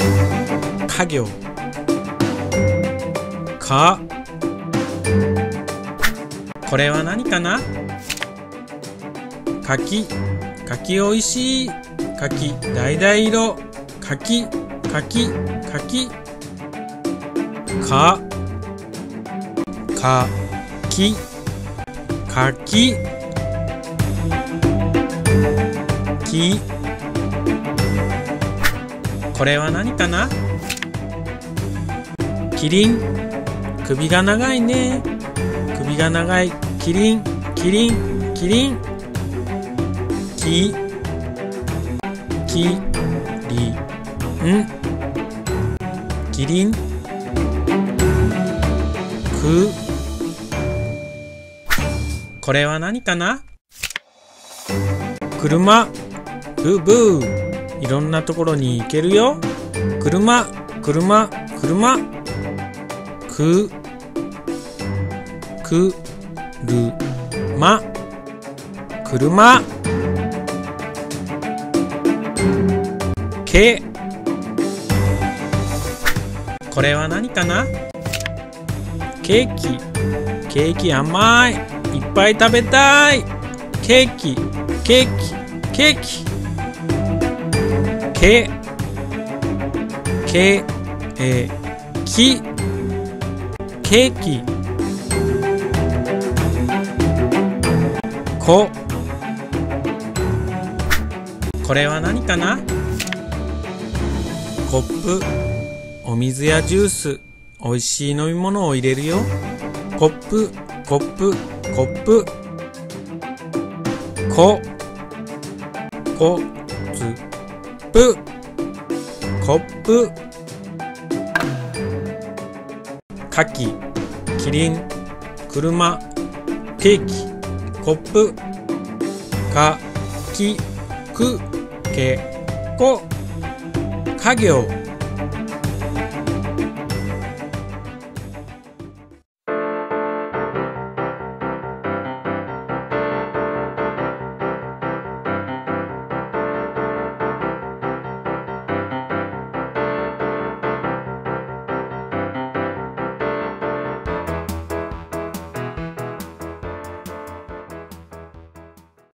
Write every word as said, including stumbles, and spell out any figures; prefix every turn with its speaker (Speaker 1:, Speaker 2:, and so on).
Speaker 1: 家業。か。これは何かな。柿。柿おいしい。柿橙色。柿柿柿。か。かき。かき。き。これは何かな。キリン。首が長いね。首が長い。キリンキリンキリン。き。きりん。キリン。く。これは何かな。車。ブーブー。いろんなところに行けるよ。車車車。く。くるま。車。け。これは何かな。ケーキ。ケーキ甘い。いっぱい食べたい。ケーキケーキケーキ。け。け。えき。ケーキ。こ。これは何かな。コップ。お水やジュース、おいしい飲み物を入れるよ。コップコップコップ。こ。こつぷ。コップ。かき。キリン。車。ケーキ。コップ。かきくけこ。家業。